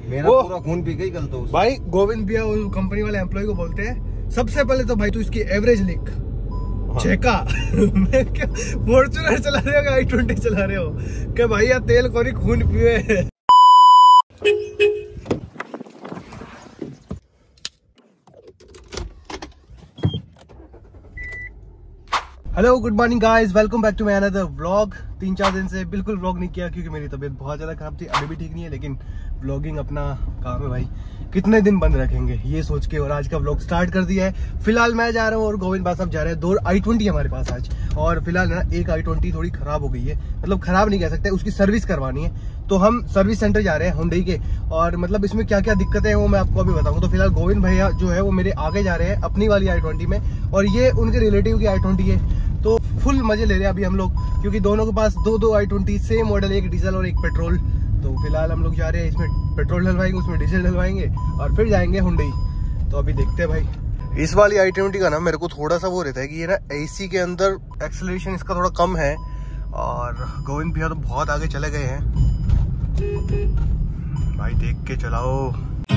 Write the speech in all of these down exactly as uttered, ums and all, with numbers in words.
मेरा वो पूरा खून पी गई कल तो। भाई गोविंद भैया वो कंपनी वाले एम्प्लॉय को बोलते हैं सबसे पहले तो भाई तू इसकी एवरेज लिख। हाँ। चेका मैं क्या फॉर्च्यूनर चला रहे हो आई ट्वेंटी चला रहे हो क्या भाई यार तेल कोरी खून पिए। Hello good morning guys, welcome back to my another vlog. तीन चार दिन से बिल्कुल व्लॉग नहीं किया क्योंकि मेरी तबीयत बहुत ज़्यादा खराब थी। अभी भी ठीक नहीं है लेकिन व्लॉगिंग अपना काम है भाई, कितने दिन बंद रखेंगे ये सोच के और आज का व्लॉग स्टार्ट कर दिया है। फिलहाल मैं जा रहा हूँ और गोविंद भाई साहब जा रहे हैं। दो आई ट्वेंटी हमारे पास आज, और फिलहाल ना एक आई ट्वेंटी थोड़ी खराब हो गई है, मतलब खराब नहीं कह सकते, उसकी सर्विस करवानी है। तो हम सर्विस सेंटर जा रहे हैं हुंडई के, और मतलब इसमें क्या क्या दिक्कतें हैं वो मैं आपको अभी बताऊंगा। तो फिलहाल गोविंद भैया जो है वो मेरे आगे जा रहे हैं अपनी वाली आई ट्वेंटी में, और ये उनके रिलेटिव की आई ट्वेंटी है। तो फुल मजे ले रहे हैं अभी हम लोग, क्योंकि दोनों के पास दो दो आई ट्वेंटी सेम मॉडल, एक डीजल और एक पेट्रोल। तो फिलहाल हम लोग जा रहे हैं, इसमें पेट्रोल डलवाएंगे, उसमें डीजल डलवाएंगे और फिर जाएंगे हुंडई। तो अभी देखते हैं भाई। इस वाली आई ट्वेंटी का ना मेरे को थोड़ा सा वो रहता है कि ये ना एसी के अंदर एक्सेलरेशन इसका थोड़ा कम है, और गोविंद भैया तो बहुत आगे चले गए हैं भाई, देख के चलाओ।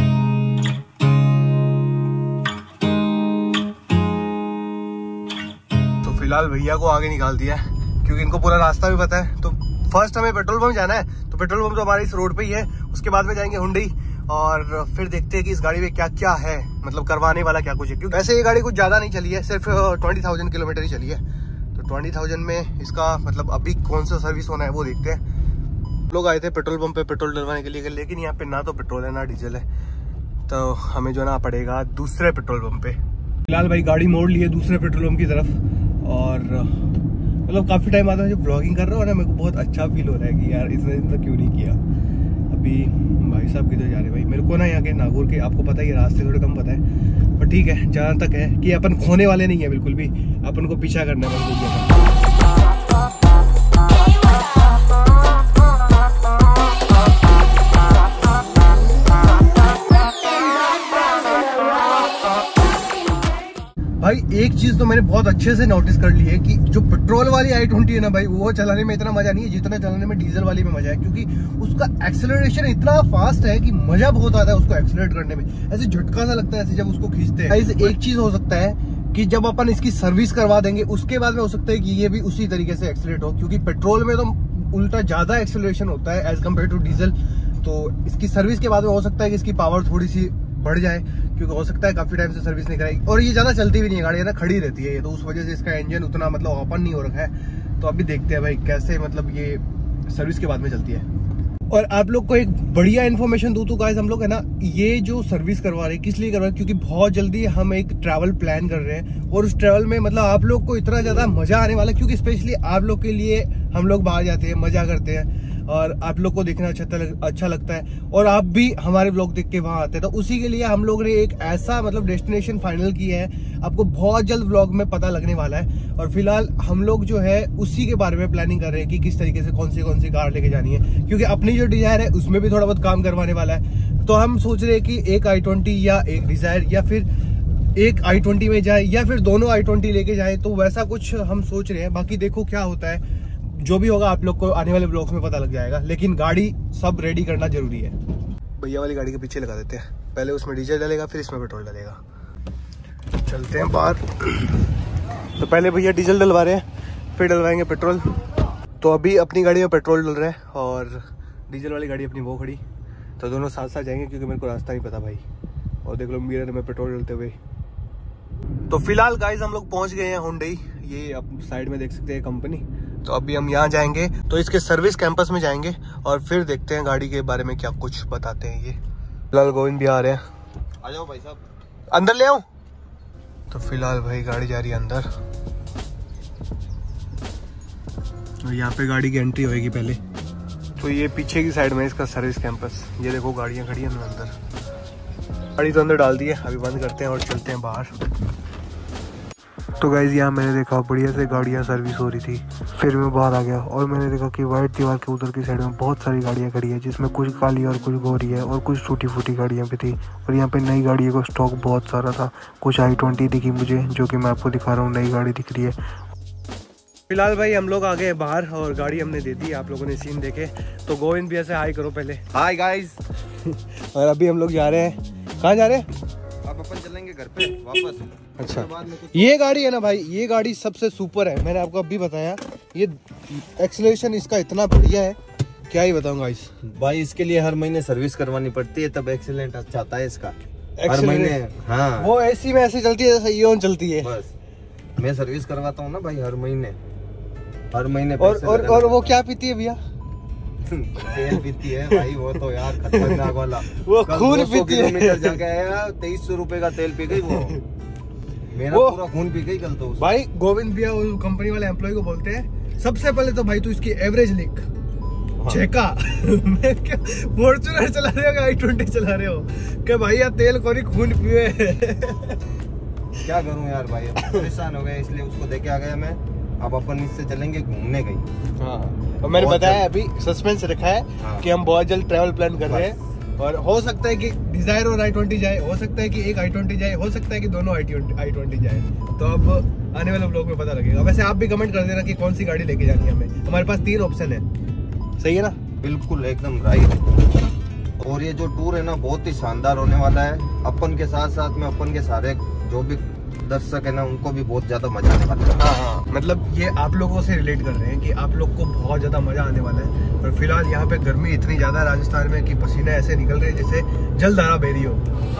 फिलहाल भैया को आगे निकाल दिया है क्योंकि इनको पूरा रास्ता भी पता है। तो फर्स्ट हमें पेट्रोल पंप जाना है, तो पेट्रोल पंप तो हमारे इस रोड पे ही है। उसके बाद में जाएंगे हुंडई और फिर देखते हैं कि इस गाड़ी में क्या क्या है, मतलब करवाने वाला क्या कुछ है। क्योंकि वैसे ये गाड़ी कुछ ज्यादा नहीं चली है, सिर्फ ट्वेंटी थाउजेंड किलोमीटर ही चली है। तो ट्वेंटी थाउजेंड में इसका मतलब अभी कौन सा सर्विस होना है वो देखते हैं। लोग आए थे पेट्रोल पंप पे पेट्रोल डलवाने के लिए, लेकिन यहाँ पे ना तो पेट्रोल है ना डीजल है, तो हमें जो ना पड़ेगा दूसरे पेट्रोल पंप पे। फिलहाल भाई गाड़ी मोड़ ली है दूसरे पेट्रोल पंप की तरफ, और मतलब काफ़ी टाइम आता है जब ब्लॉगिंग कर रहा हूँ ना, मेरे को बहुत अच्छा फील हो रहा है कि यार इतने दिन तक क्यों नहीं किया। अभी भाई साहब किधर जा रहे हैं भाई, मेरे को ना यहाँ के नागौर के आपको पता ही है, रास्ते थोड़े कम पता है, पर ठीक है जहाँ तक है कि अपन खोने वाले नहीं है बिल्कुल भी, अपन को पीछा करना है। भाई एक चीज तो मैंने बहुत अच्छे से नोटिस कर ली है कि जो पेट्रोल वाली आई ट्वेंटी है ना भाई, वो चलाने में इतना मजा नहीं है जितना चलाने में डीजल वाली में मजा है, क्योंकि उसका एक्सेलरेशन इतना फास्ट है कि मजा बहुत आता है उसको एक्सेलरेट करने में। ऐसे झटका सा लगता है ऐसे जब उसको खींचते हैं। एक चीज हो सकता है कि जब अपन इसकी सर्विस करवा देंगे उसके बाद में हो सकता है कि ये भी उसी तरीके से एक्सेलरेट हो, क्योंकि पेट्रोल में तो उल्टा ज्यादा एक्सेलरेशन होता है एज कम्पेयर टू डीजल। तो इसकी सर्विस के बाद में हो सकता है कि इसकी पावर थोड़ी सी बढ़ जाए, क्योंकि हो सकता है काफी टाइम से सर्विस नहीं कराई, और ये ज्यादा चलती भी नहीं है गाड़ी, है ना, खड़ी रहती है ये, तो उस वजह से इसका इंजन उतना मतलब ओपन नहीं हो रखा है। तो अभी देखते हैं भाई कैसे मतलब ये सर्विस के बाद में चलती है। और आप लोग को एक बढ़िया इन्फॉर्मेशन दूं तो गाइस, हम लोग है ना ये जो सर्विस करवा रहे हैं किस लिए करवा रहे हैं, क्योंकि बहुत जल्दी हम एक ट्रैवल प्लान कर रहे हैं, और उस ट्रैवल में मतलब आप लोग को इतना ज्यादा मजा आने वाला है, क्योंकि स्पेशली आप लोग के लिए हम लोग बाहर जाते हैं, मजा करते हैं, और आप लोग को देखना अच्छा अच्छा लगता है, और आप भी हमारे ब्लॉग देख के वहां आते हैं। तो उसी के लिए हम लोग ने एक ऐसा मतलब डेस्टिनेशन फाइनल किया है, आपको बहुत जल्द ब्लॉग में पता लगने वाला है। और फिलहाल हम लोग जो है उसी के बारे में प्लानिंग कर रहे हैं कि किस तरीके से कौन सी कौन सी कार लेके जानी है, क्योंकि अपनी जो डिजायर है उसमें भी थोड़ा बहुत काम करवाने वाला है। तो हम सोच रहे हैं कि एक आई ट्वेंटी या एक डिजायर, या फिर एक आई ट्वेंटी में जाए, या फिर दोनों आई ट्वेंटी लेके जाए, तो वैसा कुछ हम सोच रहे हैं। बाकी देखो क्या होता है, जो भी होगा आप लोग को आने वाले ब्लॉग्स में पता लग जाएगा, लेकिन गाड़ी सब रेडी करना जरूरी है। भैया वाली गाड़ी के पीछे लगा देते हैं, पहले उसमें डीजल डलेगा फिर इसमें पेट्रोल डलेगा। चलते हैं बाहर। तो पहले भैया डीजल डलवा रहे हैं, फिर डलवाएंगे पेट्रोल। तो अभी अपनी गाड़ी में पेट्रोल डल रहा है और डीजल वाली गाड़ी अपनी वो खड़ी, तो दोनों साथ साथ जाएंगे क्योंकि मेरे को रास्ता नहीं पता भाई। और देख लो मिरर में पेट्रोल डलते हुए। तो फिलहाल गाइज हम लोग पहुंच गए हैं हुंडई, ये आप साइड में देख सकते हैं कंपनी। तो अभी हम यहाँ जाएंगे, तो इसके सर्विस कैंपस में जाएंगे और फिर देखते हैं गाड़ी के बारे में क्या कुछ बताते हैं ये। फिलहाल गोविंद भी आ रहे हैं, आ जाओ भाई साहब, अंदर ले आऊं। तो फिलहाल भाई गाड़ी जा रही है अंदर, और यहाँ पे गाड़ी की एंट्री होएगी पहले। तो ये पीछे की साइड में इसका सर्विस कैंपस, ये देखो गाड़ियाँ खड़ी हैं अंदर। गाड़ी तो अंदर डाल दी है, अभी बंद करते हैं और चलते हैं बाहर। तो गाइज यहाँ मैंने देखा बढ़िया से गाड़ियाँ सर्विस हो रही थी, फिर मैं बाहर आ गया और मैंने देखा कि वाइट दीवार के उधर की साइड में बहुत सारी गाड़ियाँ खड़ी है, जिसमें कुछ काली और कुछ गोरी है और कुछ टूटी फूटी गाड़ियाँ भी थी। और यहाँ पे नई गाड़ियों का स्टॉक बहुत सारा था। कुछ आई ट्वेंटी दिखी मुझे, जो कि मैं आपको दिखा रहा हूँ, नई गाड़ी दिख रही है। फिलहाल भाई हम लोग आ गए बाहर और गाड़ी हमने दे दी। आप लोगों ने सीन देखे तो गोविंद भैया से हाई करो पहले। Hi guys. और अभी हम लोग जा रहे हैं, कहाँ जा रहे हैं? अब अपन चलेंगे घर पे वापस। अच्छा, ये गाड़ी है ना भाई, ये गाड़ी सबसे सुपर है। मैंने आपको अभी बताया, ये एक्सीलरेशन इसका इतना बढ़िया है, क्या ही बताऊंगा इस भाई। इसके लिए हर महीने सर्विस करवानी पड़ती है, तब एक्सीलेंट अच्छा आता है इसका। हर महीने। हाँ, वो ऐसी में ऐसी चलती है जैसे ईओन चलती है। बस मैं सर्विस करवाता हूँ ना भाई, हर महीने हर महीने। और और, और वो क्या पीती है भैया? तेल पीती है भाई, वो तो यार खतरनाक वाला। वो खून पीती है। किलोमीटर जाके आया, तेईस सौ रुपए का तेल पी गई वो। मेरा वो, पूरा खून पी गई कल तो। भाई गोविंद भैया वो कंपनी वाले एम्प्लॉय को बोलते हैं, सबसे पहले तो भाई तू इसकी एवरेज लिख। हाँ। चेका मैं क्या फॉर्च्यूनर चला रहे हो, आई ट्वेंटी चला रहे हो क्या भाई? यार तेल कोरी खून पिए। क्या करूं यार भाई, परेशान हो गए, इसलिए उसको देके आ गया मैं। अब अपन इससे चलेंगे घूमने कहीं। हाँ, और मैंने बताया अभी सस्पेंस रखा है। हाँ। कि हम बहुत जल्द ट्रैवल प्लान कर रहे हैं और हो सकता है कि डिजायर और आई ट्वेंटी जाए, हो सकता है कि एक आई ट्वेंटी जाए, हो सकता है कि दोनों आई ट्वेंटी जाए। तो अब आने वाले ब्लॉग में पता लगेगा। वैसे आप भी कमेंट कर देना कि कौन सी गाड़ी लेके जानी है हमें। हमारे पास तीन ऑप्शन है, सही है ना? बिल्कुल एकदम राइट। और ये जो टूर है ना बहुत ही शानदार होने वाला है। अपन के साथ साथ में अपन के सारे जो भी दर्शक है ना, उनको भी बहुत ज्यादा मजा आने वाला है। हाँ हाँ, मतलब ये आप लोगों से रिलेट कर रहे हैं कि आप लोग को बहुत ज्यादा मजा आने वाला है। और फिलहाल यहाँ पे गर्मी इतनी ज्यादा है राजस्थान में कि पसीने ऐसे निकल रहे हैं जैसे जलधारा बह रही हो।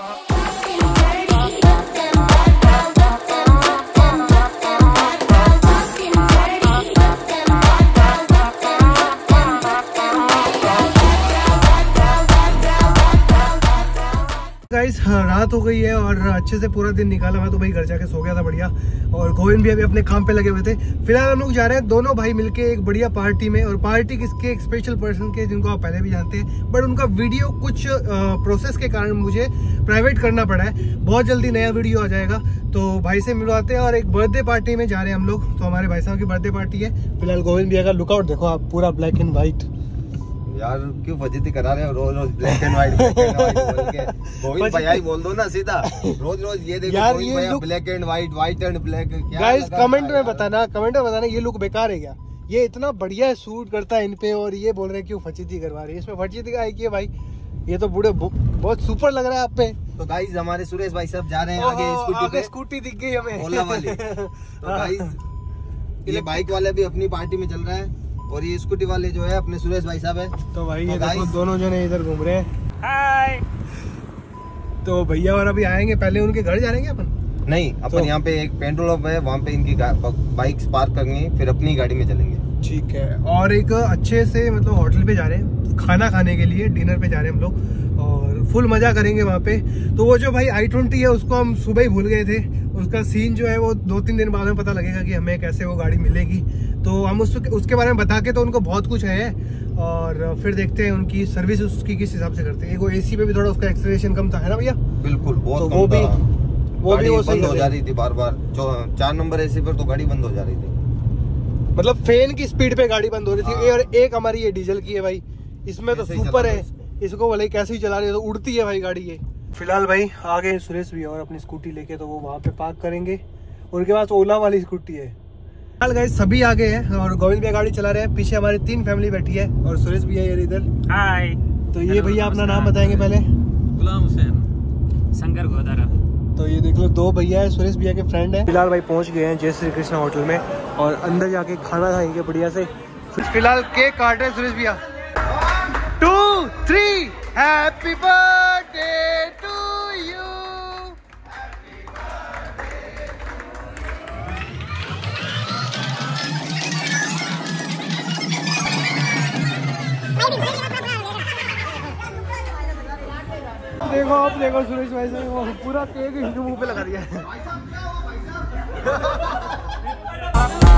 गाइस रात हो गई है और अच्छे से पूरा दिन निकाला। मैं तो भाई घर जाके सो गया था बढ़िया, और गोविंद भी अभी अपने काम पे लगे हुए थे। फिलहाल हम लोग जा रहे हैं दोनों भाई मिलके एक बढ़िया पार्टी में। और पार्टी किसके? एक स्पेशल पर्सन के, जिनको आप पहले भी जानते हैं, बट उनका वीडियो कुछ प्रोसेस के कारण मुझे प्राइवेट करना पड़ा है। बहुत जल्दी नया वीडियो आ जाएगा, तो भाई से मिलवाते हैं। और एक बर्थडे पार्टी में जा रहे हैं हम लोग, तो हमारे भाई साहब की बर्थडे पार्टी है। फिलहाल गोविंद भैया का लुकआउट देखो आप, पूरा ब्लैक एंड व्हाइट। यार क्यों फजीती करा रहे हो रोज रोज black and white black and white बोल के? गोविंद भैया ही बोल दो ना सीधा। रोज रोज ये देखो यार, ये भैया black and white, white and black. Guys comment में बताना, कमेंट में बताना ये लुक बेकार है क्या? ये इतना बढ़िया सूट करता है इन पे, और ये बोल रहे हैं क्यों फजीती करवा रही है? इसमें फजीती का है भाई, ये तो बूढ़े बहुत सुपर लग रहा है आप पे। तो गाइस हमारे सुरेश भाई सब जा रहे हैं आगे स्कूटी पे। स्कूटी दिख गई हमें, ओला वाली। तो गाइस ये बाइक वाले भी अपनी पार्टी में चल रहा है, और ये स्कूटी वाले जो है अपने सुरेश भाई साहब है। तो भाई तो ये देखो दोनों जने इधर घूम रहे हैं। हाय। तो भैया और अभी आएंगे, पहले उनके घर जाएंगे अपन। नहीं, अपन तो यहाँ पे एक पेट्रोल पंप है, वहाँ पे इनकी बाइक्स पार्क करेंगे, फिर अपनी गाड़ी में चलेंगे। ठीक है। और एक अच्छे से मतलब होटल पे जा रहे हैं खाना खाने के लिए, डिनर पे जा रहे हैं हम लोग, और फुल मजा करेंगे वहाँ पे। तो वो जो भाई आई ट्वेंटी है उसको हम सुबह ही भूल गए थे। उसका सीन जो है वो दो तीन दिन बाद में पता लगेगा कि हमें कैसे वो गाड़ी मिलेगी। तो हम उस, उसके बारे में बता के तो उनको बहुत कुछ है, और फिर देखते हैं उनकी सर्विस उसकी किस हिसाब से करते हैं। वो एसी पे भी थोड़ा उसका एक्सेलरेशन कम था, है ना भैया? बिल्कुल, बहुत तो कम वो भी था। वो भी वो बंद हो जा रही थी बार बार। चार नंबर एसी पर तो गाड़ी बंद हो जा रही थी, मतलब फैन की स्पीड पे गाड़ी बंद हो रही थी। और एक हमारी ये डीजल की है भाई, इसमें तो सुपर है, इसको भले कैसे ही चला रही है, तो उड़ती है भाई गाड़ी ये। फिलहाल भाई आ गए सुरेश भी और अपनी स्कूटी लेके, तो वो वहाँ पे पार्क करेंगे। उनके पास ओला वाली स्कूटी है। फिलहाल गाइस सभी आ गए हैं और गोविंद भैया गाड़ी चला रहे हैं। पीछे हमारी तीन फैमिली बैठी है और सुरेश भी है इधर। हाय। तो ये भैया अपना नाम बताएंगे पहले। गुलाम हुसैन, शंकर गोदारा। तो ये देख लो दो भैया है, सुरेश भैया के फ्रेंड है। फिलहाल भाई पहुंच गए हैं जय श्री कृष्णा होटल में, और अंदर जाके खाना खाएंगे बढ़िया से। फिलहाल केक काट रहे हैं सुरेश भैया। Two three happy birthday to you. देखो आप देखो सुरेश भाई से वो पूरा केक इनके मुंह पे लगा दिया है।